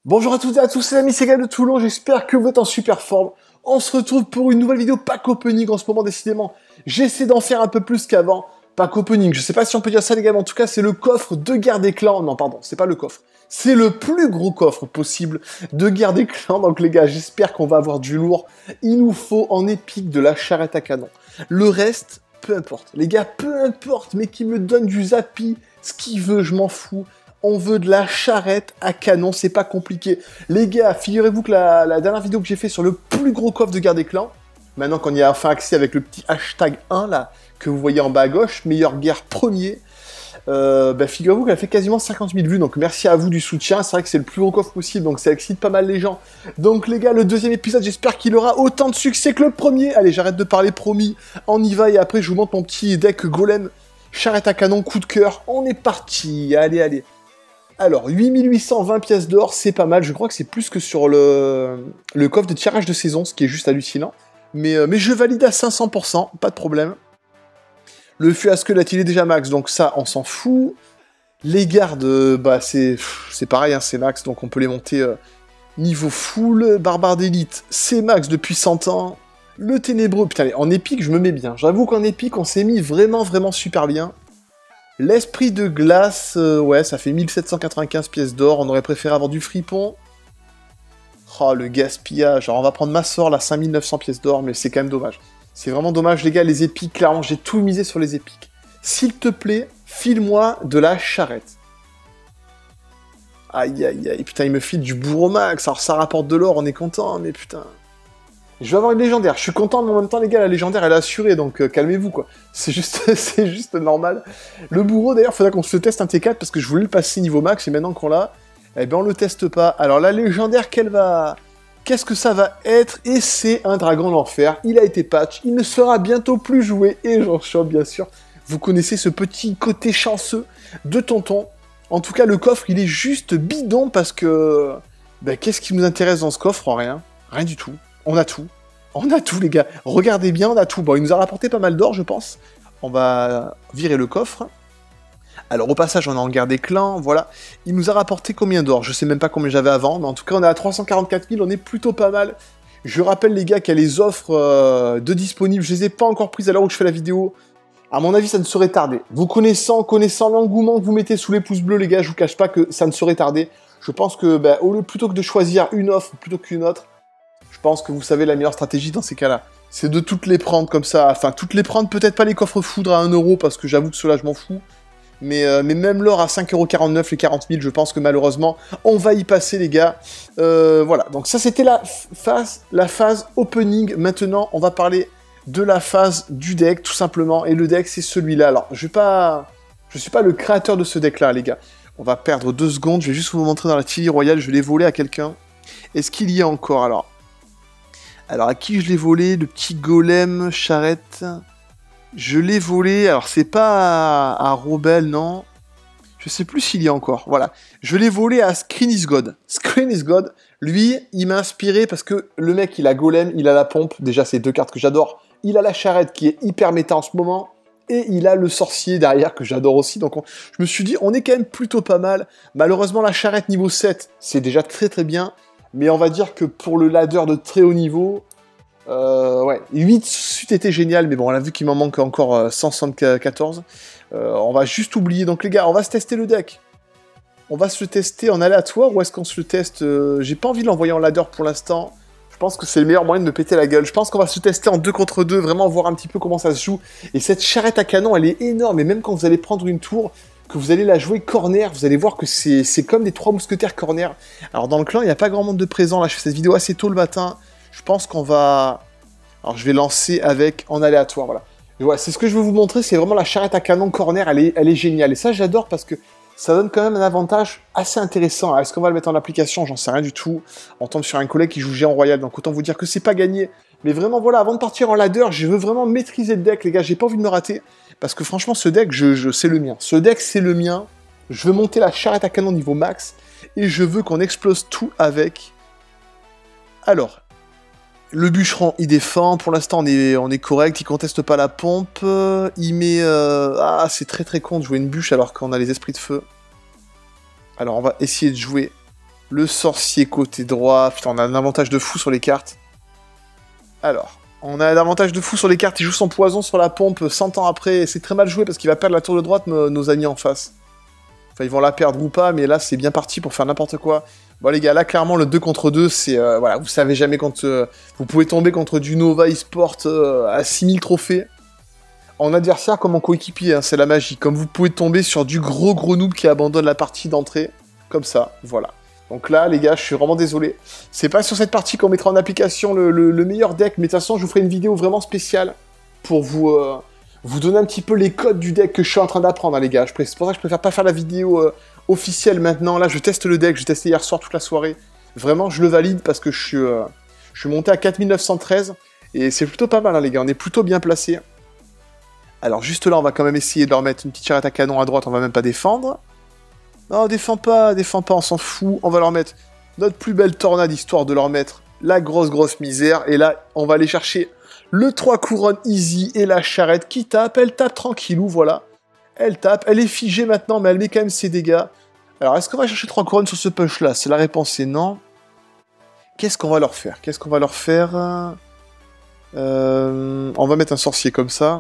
Bonjour à toutes et à tous, c'est l'ami Sega de Toulon, j'espère que vous êtes en super forme. On se retrouve pour une nouvelle vidéo pack opening en ce moment, décidément. J'essaie d'en faire un peu plus qu'avant. Pack opening, je sais pas si on peut dire ça les gars, mais en tout cas c'est le coffre de Guerre des Clans. Non pardon, c'est pas le coffre. C'est le plus gros coffre possible de Guerre des Clans. Donc les gars, j'espère qu'on va avoir du lourd. Il nous faut en épique de la charrette à canon. Le reste, peu importe. Les gars, peu importe, mais qui me donne du Zappi, ce qu'il veut, je m'en fous. On veut de la charrette à canon, c'est pas compliqué. Les gars, figurez-vous que la dernière vidéo que j'ai fait sur le plus gros coffre de Guerre des Clans, maintenant qu'on y a enfin accès avec le petit hashtag 1 là, que vous voyez en bas à gauche, meilleure guerre premier, figurez-vous qu'elle a fait quasiment 50 000 vues, donc merci à vous du soutien, c'est vrai que c'est le plus gros coffre possible, donc ça excite pas mal les gens. Donc les gars, le deuxième épisode, j'espère qu'il aura autant de succès que le premier. Allez, j'arrête de parler, promis, on y va, et après je vous montre mon petit deck golem, charrette à canon, coup de cœur, on est parti, allez, allez. Alors, 8820 pièces d'or, c'est pas mal. Je crois que c'est plus que sur le coffre de tirage de saison, ce qui est juste hallucinant. Mais je valide à 500%, pas de problème. Le fiasque là, il est déjà max, donc ça, on s'en fout. Les gardes, c'est pareil, hein, c'est max, donc on peut les monter niveau full. Barbare d'élite, c'est max depuis 100 ans. Le ténébreux, putain, en épique, je me mets bien. J'avoue qu'en épique, on s'est mis vraiment, vraiment super bien. L'esprit de glace, ouais, ça fait 1795 pièces d'or. On aurait préféré avoir du fripon. Oh, le gaspillage. Alors, on va prendre ma sort, là, 5900 pièces d'or, mais c'est quand même dommage. C'est vraiment dommage, les gars, les épiques, clairement, j'ai tout misé sur les épiques. S'il te plaît, file-moi de la charrette. Aïe, aïe, aïe, putain, il me file du bourreau max. Alors, ça rapporte de l'or, on est content, mais putain... Je vais avoir une légendaire. Je suis content, mais en même temps, les gars, la légendaire, elle est assurée, donc calmez-vous, quoi. C'est juste normal. Le bourreau, d'ailleurs, faudra qu'on se le teste un T4, parce que je voulais le passer niveau max, et maintenant qu'on l'a, eh ben, on le teste pas. Alors, la légendaire, qu'est-ce que ça va être? Et c'est un dragon d'enfer. Il a été patch. Il ne sera bientôt plus joué, et j'en chope, bien sûr. Vous connaissez ce petit côté chanceux de tonton. En tout cas, le coffre, il est juste bidon, parce que... Ben, qu'est-ce qui nous intéresse dans ce coffre? Rien. Rien du tout. On a tout. On a tout, les gars. Regardez bien, on a tout. Bon, il nous a rapporté pas mal d'or, je pense. On va virer le coffre. Alors, au passage, on est en Guerre des Clans, voilà. Il nous a rapporté combien d'or? Je sais même pas combien j'avais avant, mais en tout cas, on est à 344 000, on est plutôt pas mal. Je rappelle, les gars, qu'il y a les offres de disponibles. Je les ai pas encore prises à l'heure où je fais la vidéo. À mon avis, ça ne saurait tarder. Vous connaissant l'engouement que vous mettez sous les pouces bleus, les gars, je vous cache pas que ça ne saurait tarder. Je pense que, plutôt que de choisir une offre plutôt qu'une autre, je pense que vous savez la meilleure stratégie dans ces cas-là. C'est de toutes les prendre comme ça. Enfin, toutes les prendre, peut-être pas les coffres foudre à 1 €, parce que j'avoue que cela, je m'en fous. Mais même l'or à 5,49 €, les 40 000, je pense que malheureusement, on va y passer, les gars. Voilà, donc ça, c'était la phase opening. Maintenant, on va parler de la phase du deck, tout simplement. Et le deck, c'est celui-là. Alors, je suis pas le créateur de ce deck-là, les gars. On va perdre 2 secondes. Je vais juste vous montrer dans la Tilly Royale. Je vais les voler à quelqu'un. Est-ce qu'il y a encore, alors, à qui je l'ai volé? Le petit golem, charrette. Je l'ai volé. Alors, c'est pas à Robel, non. Je sais plus s'il y a encore. Voilà. Je l'ai volé à Screen is God. Screen is God, lui, il m'a inspiré parce que le mec, il a golem, il a la pompe. Déjà, c'est 2 cartes que j'adore. Il a la charrette qui est hyper méta en ce moment. Et il a le sorcier derrière que j'adore aussi. Donc, je me suis dit, on est quand même plutôt pas mal. Malheureusement, la charrette niveau 7, c'est déjà très très bien. Mais on va dire que pour le ladder de très haut niveau, ouais, 8 c'eût été génial, mais bon, on a vu qu'il m'en manque encore 174. On va juste oublier. Donc les gars, on va se tester le deck. On va se le tester en aléatoire, ou est-ce qu'on se le teste j'ai pas envie de l'envoyer en ladder pour l'instant. Je pense que c'est le meilleur moyen de me péter la gueule. Je pense qu'on va se tester en 2 contre 2, vraiment voir un petit peu comment ça se joue. Et cette charrette à canon, elle est énorme, et même quand vous allez prendre une tour, que vous allez la jouer corner, vous allez voir que c'est comme des 3 mousquetaires corner. Alors dans le clan, il n'y a pas grand monde de présents, là je fais cette vidéo assez tôt le matin, je pense qu'on va... Alors je vais lancer avec en aléatoire, voilà. Et voilà, c'est ce que je veux vous montrer, c'est vraiment la charrette à canon corner, elle est géniale. Et ça j'adore parce que ça donne quand même un avantage assez intéressant. Est-ce qu'on va le mettre en application? J'en sais rien du tout. On tombe sur un collègue qui joue géant royal, donc autant vous dire que c'est pas gagné. Mais vraiment voilà, avant de partir en ladder, je veux vraiment maîtriser le deck, les gars, j'ai pas envie de me rater. Parce que franchement, ce deck, c'est le mien. Ce deck, c'est le mien. Je veux monter la charrette à canon niveau max. Et je veux qu'on explose tout avec. Alors, le bûcheron, il défend. Pour l'instant, on est correct. Il conteste pas la pompe. Il met... Ah, c'est très très con de jouer une bûche alors qu'on a les esprits de feu. Alors, on va essayer de jouer Le sorcier côté droit. Putain, on a un avantage de fou sur les cartes. Alors, on a un avantage de fou sur les cartes. Il joue son poison sur la pompe 100 ans après. C'est très mal joué parce qu'il va perdre la tour de droite, nos amis en face. Enfin, ils vont la perdre ou pas, mais là, c'est bien parti pour faire n'importe quoi. Bon, les gars, là, clairement, le 2 contre 2, c'est... voilà, vous savez jamais quand... vous pouvez tomber contre du Nova eSport à 6000 trophées. En adversaire comme en coéquipier, hein, c'est la magie. Comme vous pouvez tomber sur du gros noob qui abandonne la partie d'entrée. Comme ça, voilà. Donc là, les gars, je suis vraiment désolé. C'est pas sur cette partie qu'on mettra en application le meilleur deck, mais de toute façon, je vous ferai une vidéo vraiment spéciale pour vous donner un petit peu les codes du deck que je suis en train d'apprendre, hein, les gars. C'est pour ça que je préfère pas faire la vidéo officielle maintenant. Là, je teste le deck, j'ai testé hier soir toute la soirée. Vraiment, je le valide parce que je suis monté à 4913 et c'est plutôt pas mal, hein, les gars. On est plutôt bien placés. Alors, juste là, on va quand même essayer de leur mettre une petite charrette à canon à droite. On va même pas défendre. Non, défends pas, on s'en fout. On va leur mettre notre plus belle tornade, histoire de leur mettre la grosse misère. Et là, on va aller chercher le 3 couronnes easy et la charrette qui tape. Elle tape tranquillou, voilà. Elle tape, elle est figée maintenant, mais elle met quand même ses dégâts. Alors, est-ce qu'on va chercher 3 couronnes sur ce punch-là? C'est la réponse, c'est non. Qu'est-ce qu'on va leur faire? On va mettre un sorcier comme ça.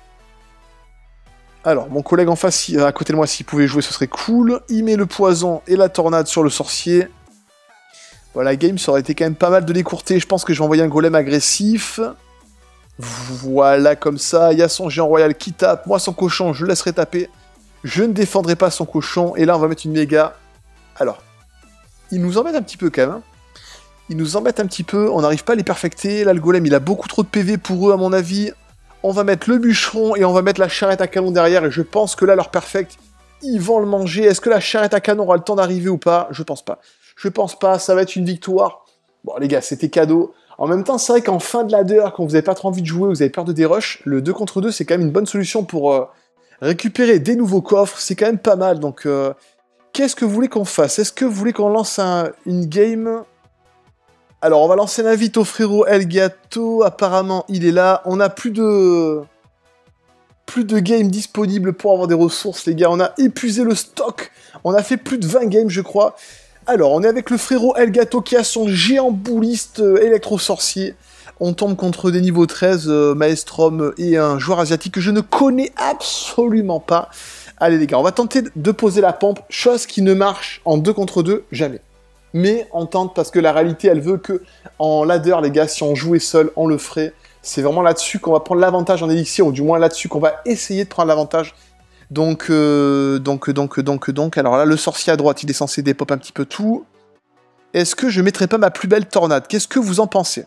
Alors, mon collègue en face, à côté de moi, s'il pouvait jouer, ce serait cool. Il met le poison et la tornade sur le sorcier. Voilà, game, ça aurait été quand même pas mal de l'écourter. Je pense que je vais envoyer un golem agressif. Voilà, comme ça. Il y a son géant royal qui tape. Moi, son cochon, je le laisserai taper. Je ne défendrai pas son cochon. Et là, on va mettre une méga. Alors, il nous embête un petit peu quand même. Hein. Il nous embête un petit peu. On n'arrive pas à les perfecter. Là, le golem, il a beaucoup trop de PV pour eux, à mon avis. On va mettre le bûcheron et on va mettre la charrette à canon derrière. Et je pense que là, leur perfect, ils vont le manger. Est-ce que la charrette à canon aura le temps d'arriver ou pas? Je pense pas. Je pense pas. Ça va être une victoire. Bon, les gars, c'était cadeau. En même temps, c'est vrai qu'en fin de ladder, quand vous n'avez pas trop envie de jouer, vous avez peur de dérush, le 2 contre 2, c'est quand même une bonne solution pour récupérer des nouveaux coffres. C'est quand même pas mal. Donc, qu'est-ce que vous voulez qu'on fasse? Est-ce que vous voulez qu'on lance une game? Alors, on va lancer l'invite au frérot Elgato. Apparemment, il est là. On a plus de games disponibles pour avoir des ressources, les gars. On a épuisé le stock. On a fait plus de 20 games, je crois. Alors, on est avec le frérot Elgato qui a son géant bouliste électro-sorcier. On tombe contre des niveaux 13, Maelstrom et un joueur asiatique que je ne connais absolument pas. Allez, les gars, on va tenter de poser la pompe. Chose qui ne marche en 2 contre 2, jamais. Mais on tente parce que la réalité, elle veut que en ladder, les gars, si on jouait seul, on le ferait. C'est vraiment là-dessus qu'on va prendre l'avantage en élixir, ou du moins là-dessus qu'on va essayer de prendre l'avantage. Donc, alors là, le sorcier à droite, il est censé dépop un petit peu tout. Est-ce que je mettrais pas ma plus belle tornade? Qu'est-ce que vous en pensez?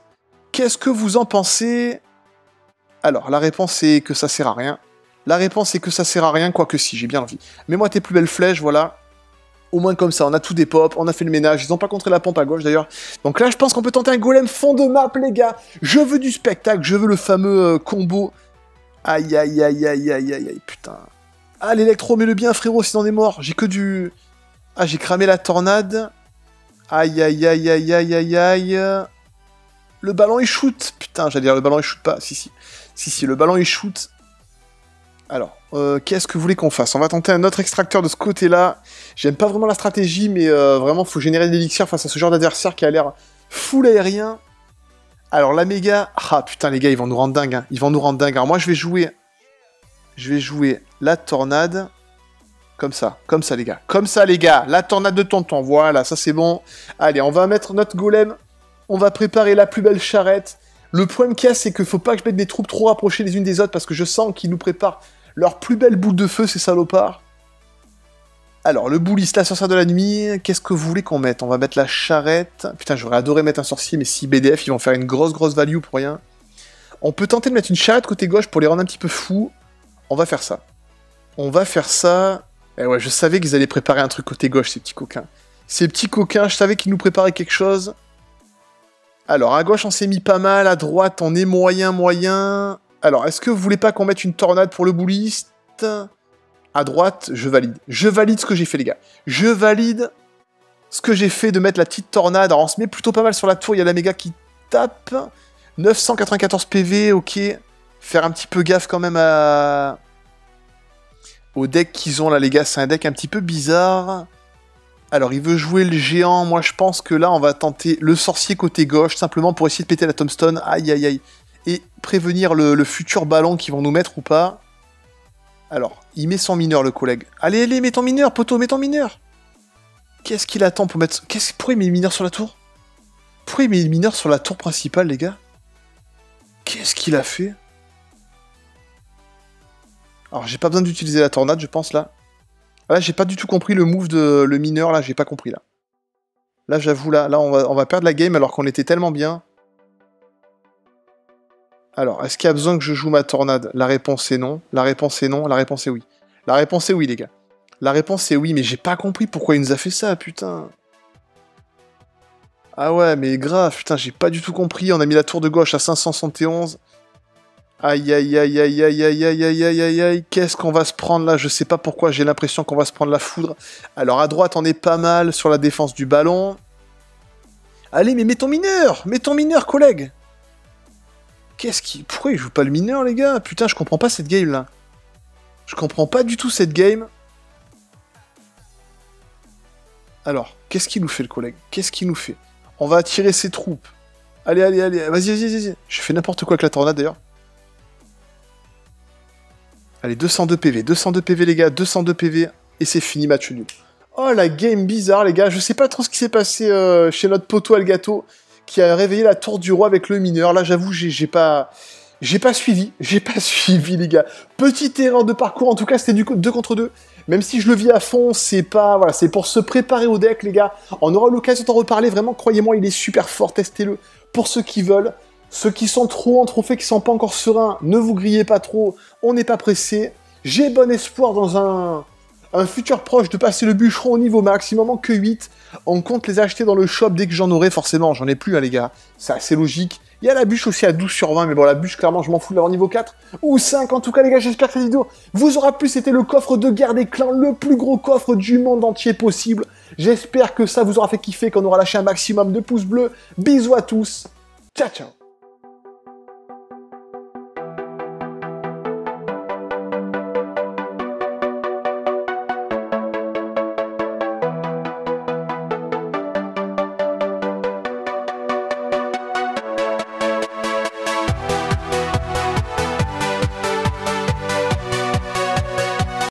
Alors, la réponse est que ça sert à rien. Quoique si, j'ai bien envie. Mets-moi tes plus belles flèches, voilà. Au moins comme ça, on a tout des pop, on a fait le ménage, ils n'ont pas contré la pompe à gauche d'ailleurs. Donc là, je pense qu'on peut tenter un golem fond de map, les gars. Je veux du spectacle, je veux le fameux combo. Aïe, aïe, aïe, aïe, aïe, aïe, aïe, putain. Ah, l'électro, mets-le bien, frérot, sinon on est mort. J'ai que du... Ah, j'ai cramé la tornade. Aïe, aïe, aïe, aïe, aïe, aïe, aïe. Le ballon, il shoot. Putain, j'allais dire, le ballon, il shoot pas. Si, le ballon, il shoot. Alors, qu'est-ce que vous voulez qu'on fasse? On va tenter un autre extracteur de ce côté-là. J'aime pas vraiment la stratégie, mais vraiment, faut générer de l'élixir face à ce genre d'adversaire qui a l'air full aérien. Alors, la méga... Ah, putain, les gars, ils vont nous rendre dingue. Hein. Alors, moi, je vais jouer la tornade. Comme ça, les gars. La tornade de tonton. Voilà, ça, c'est bon. Allez, on va mettre notre golem. On va préparer la plus belle charrette. Le problème qu'il y a, c'est qu'il faut pas que je mette des troupes trop rapprochées les unes des autres, parce que je sens qu'ils nous préparent leur plus belle boule de feu, ces salopards. Alors, le bouliste, la sorcière de la nuit, qu'est-ce que vous voulez qu'on mette? On va mettre la charrette. Putain, j'aurais adoré mettre un sorcier, mais si BDF, ils vont faire une grosse value pour rien. On peut tenter de mettre une charrette côté gauche pour les rendre un petit peu fous. On va faire ça. Et ouais, je savais qu'ils allaient préparer un truc côté gauche, ces petits coquins. Je savais qu'ils nous préparaient quelque chose. Alors, à gauche, on s'est mis pas mal. À droite, on est moyen. Alors, est-ce que vous voulez pas qu'on mette une tornade pour le bouliste? À droite, je valide. Je valide ce que j'ai fait, les gars. Je valide ce que j'ai fait de mettre la petite tornade. Alors, on se met plutôt pas mal sur la tour. Il y a la méga qui tape. 994 PV, ok. Faire un petit peu gaffe quand même au deck qu'ils ont là, les gars. C'est un deck un petit peu bizarre. Alors, il veut jouer le géant. Moi, je pense que là, on va tenter le sorcier côté gauche, simplement pour essayer de péter la tombstone. Aïe, aïe, aïe. Et prévenir le futur ballon qu'ils vont nous mettre ou pas. Alors, il met son mineur, le collègue. Allez, allez, mets ton mineur, poteau, mets ton mineur. Qu'est-ce qu'il attend pour mettre... Pourquoi il met le mineur sur la tour? Pourquoi il met le mineur sur la tour principale, les gars? Qu'est-ce qu'il a fait? Alors, j'ai pas besoin d'utiliser la tornade, je pense, là. Là, j'ai pas du tout compris le move de le mineur, là, j'ai pas compris, là. Là, j'avoue, là, on va perdre la game alors qu'on était tellement bien. Alors, est-ce qu'il y a besoin que je joue ma tornade? La réponse est non. La réponse est non. La réponse est oui. La réponse est oui, les gars. La réponse est oui, mais j'ai pas compris pourquoi il nous a fait ça, putain. Ah ouais, mais grave, putain, j'ai pas du tout compris. On a mis la tour de gauche à 571. Aïe, aïe, aïe, aïe, aïe, aïe, aïe, aïe, aïe, aïe, aïe. Qu'est-ce qu'on va se prendre là? Je sais pas pourquoi, j'ai l'impression qu'on va se prendre la foudre. Alors, à droite, on est pas mal sur la défense du ballon. Allez, mais mets ton mineur, collègue. Pourquoi il joue pas le mineur, les gars? Putain, je comprends pas cette game, là. Je comprends pas du tout cette game. Alors, qu'est-ce qu'il nous fait, le collègue? Qu'est-ce qu'il nous fait? On va attirer ses troupes. Allez, allez, allez. Vas-y, vas-y, vas-y. Je fais n'importe quoi avec la tornade, d'ailleurs. Allez, 202 PV. 202 PV, les gars. 202 PV. Et c'est fini, match nul. Oh, la game bizarre, les gars. Je sais pas trop ce qui s'est passé chez notre poteau Elgato, qui a réveillé la tour du roi avec le mineur. Là, j'avoue, j'ai pas suivi. J'ai pas suivi, les gars. Petite erreur de parcours. En tout cas, c'était du 2 contre 2. Même si je le vis à fond, c'est pas... Voilà, c'est pour se préparer au deck, les gars. On aura l'occasion d'en reparler. Vraiment, croyez-moi, il est super fort. Testez-le pour ceux qui veulent. Ceux qui sont trop en trophée, qui sont pas encore sereins, ne vous grillez pas trop. On n'est pas pressé. J'ai bon espoir dans un futur proche de passer le bûcheron au niveau max. Il m'en manque que 8. On compte les acheter dans le shop dès que j'en aurai. Forcément, j'en ai plus, hein, les gars. C'est assez logique. Il y a la bûche aussi à 12 sur 20, mais bon, la bûche, clairement, je m'en fous de l'avoir niveau 4 ou 5. En tout cas, les gars, j'espère que cette vidéo vous aura plu. C'était le coffre de guerre des clans, le plus gros coffre du monde entier possible. J'espère que ça vous aura fait kiffer, qu'on aura lâché un maximum de pouces bleus. Bisous à tous. Ciao, ciao.